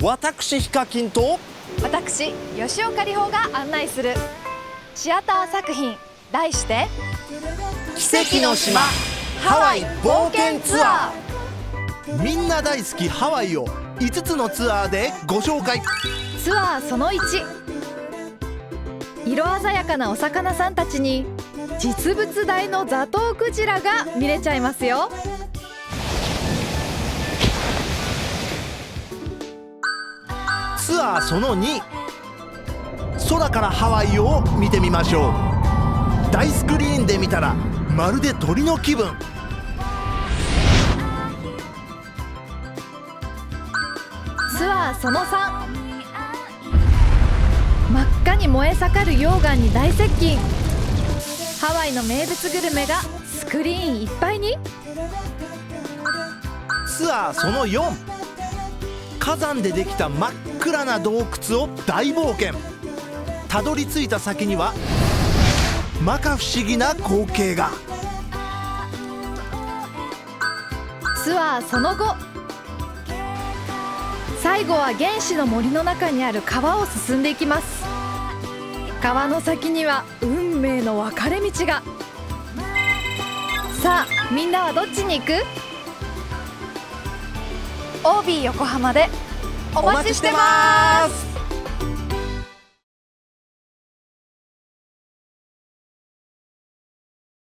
私ヒカキンと私吉岡里帆が案内するシアター作品、題して奇跡の島ハワイ冒険ツアー。みんな大好きハワイを5つのツアーでご紹介。 ツアーその1、色鮮やかなお魚さんたちに実物大のザトウクジラが見れちゃいますよ。 ツアーその2、空からハワイを見てみましょう。大スクリーンで見たらまるで鳥の気分。 ツアーその3、真っ赤に燃え盛る溶岩に大接近。ハワイの名物グルメがスクリーンいっぱいに。 ツアーその4、火山でできた真っ暗な洞窟を大冒険。たどり着いた先には摩訶不思議な光景が。 ツアーその5、最後は原始の森の中にある川を進んでいきます。川の先には運命の分かれ道が。さあみんなはどっちに行く？ OB 横浜でお待ちしてます。